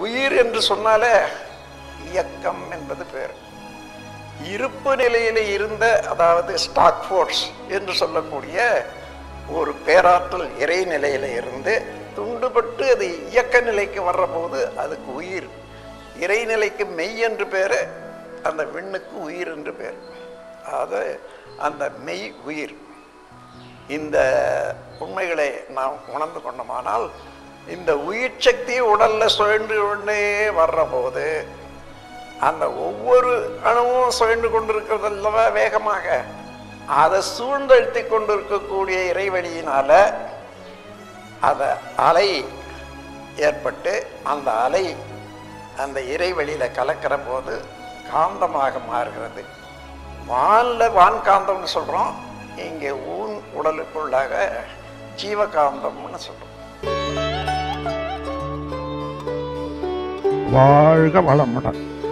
உயிர் என்று சொன்னாலே இயக்கம் என்பது பேர். இருப்பு நிலையில இருந்த, அதாவது ஸ்டாக் ஃபோர்ஸ் என்று சொல்லக்கூடிய ஒரு பேராற்றல் இறை நிலையில இருந்து துண்டுபட்டு அது இயக்க நிலைக்கு வர்ற போது அதுக்கு உயிர். இறைநிலைக்கு மெய் என்று பேரு, அந்த விண்ணுக்கு உயிர் என்று பேர். அது அந்த மெய் உயிர். இந்த உண்மைகளை நாம் உணர்ந்து கொண்டோமானால் இந்த உயிர் சக்தி உடல்ல சுழன்று கொண்டே வர்ற போது அந்த ஒவ்வொரு அணுவும் சுழன்று கொண்டிருக்கிறது அல்லவா வேகமாக, அதை சூழ்ந்தழுத்தி கொண்டிருக்கக்கூடிய இறைவழியினால அத அலை ஏற்பட்டு அந்த அலை அந்த இறைவெளியில கலக்கிற போது காந்தமாக மாறுகிறது. வான்காந்தம்னு சொல்றோம், இங்கே உடலுக்குள்ளாக ஜீவகாந்தம்னு சொல்றோம். வாழ்க வளமுடன்.